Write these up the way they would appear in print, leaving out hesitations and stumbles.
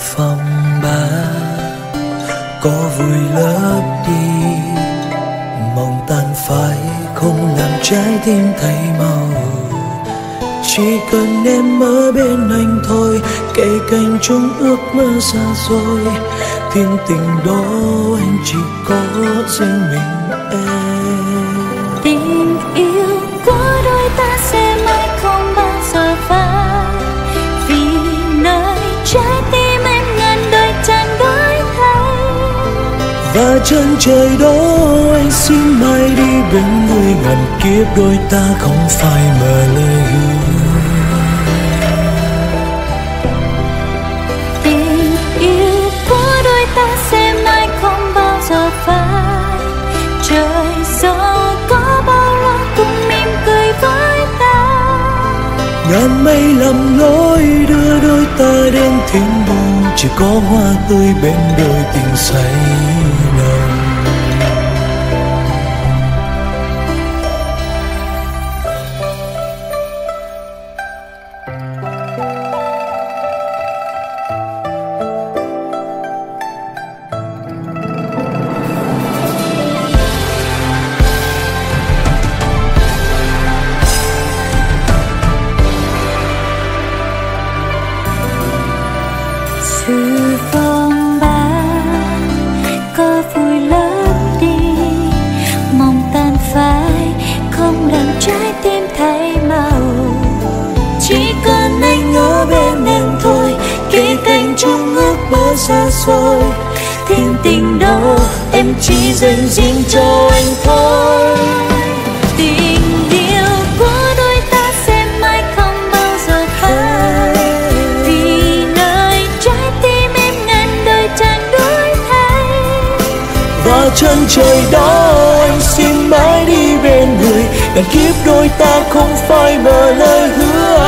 phòng ba có vui lấp đi, mong tan phai không làm trái tim thấy màu. Chỉ cần em ở bên anh thôi, kể cạnh chung ước mơ xa xôi. Thiên tình đó anh chỉ có riêng mình em. Tình yêu của đôi ta sẽ mãi không bao giờ phai, vì nơi trái tim em ngàn đời chẳng đổi thay. Và chân trời đó anh xin mãi đi bên người, ngàn kiếp đôi ta không phải mơ lời hứa. Tình yêu của đôi ta sẽ mãi không bao giờ phai, trời gió có bao lo cùng mỉm cười với ta. Ngàn mây lầm lối đưa đôi ta đến thiên đường, chỉ có hoa tươi bên đôi tình say nồng. Sự phong ba có vui lấp đi, mong tan phai không làm trái tim thay màu. Chỉ cần anh ở bên em thôi, kể cạnh chung ước mơ xa xôi. Thiên tình đó em chỉ dành riêng cho anh thôi. Tình yêu của đôi ta sẽ mãi không bao giờ phai, vì nơi trái tim em ngàn đời chẳng đổi thay. Và chân trời đó anh xin mãi đi bên người, ngàn kiếp đôi ta không phải mơ lời hứa.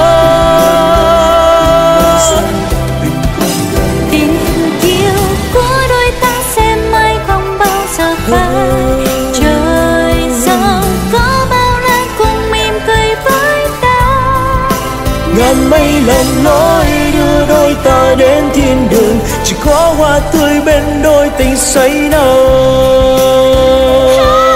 Tình yêu của đôi ta sẽ mãi không bao giờ phai, trời gió có bao la cùng mỉm cười với ta. Ngàn mây lầm lối đưa đôi ta đến thiên đường, chỉ có hoa tươi bên đôi tình say nồng.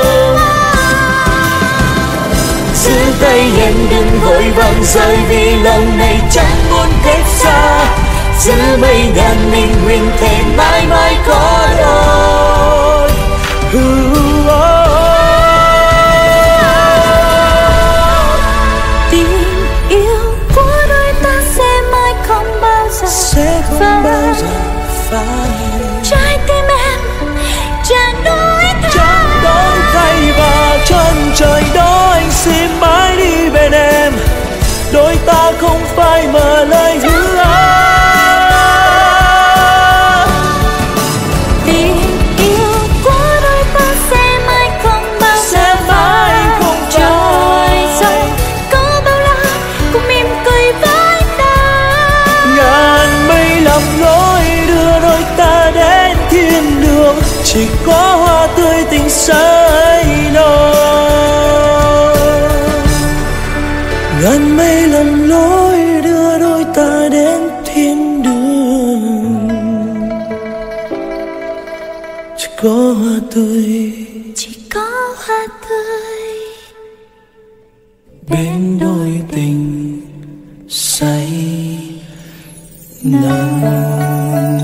Giữ tay em đừng vội vàng rời, vì lòng này chẳng muốn cách xa. Giữ mây ngàn mình nguyện thề mãi mãi có đôi. Tình yêu của đôi ta sẽ mãi không bao giờ phai. Trái tim em chẳng đổi thay. Và chân trời đó anh xin mãi đi bên em, đôi ta không phải mơ lời hứa. Tình yêu của đôi ta sẽ mãi không bao giờ phai, trời gió có bao la cùng mỉm cười với ta. Ngàn mây lầm lối đưa đôi ta đến thiên đường, chỉ có hoa tươi tình say nồng. Ngàn mây lầm lối đưa đôi ta đến thiên đường, chỉ có hoa tươi, bên đôi tình say nồng.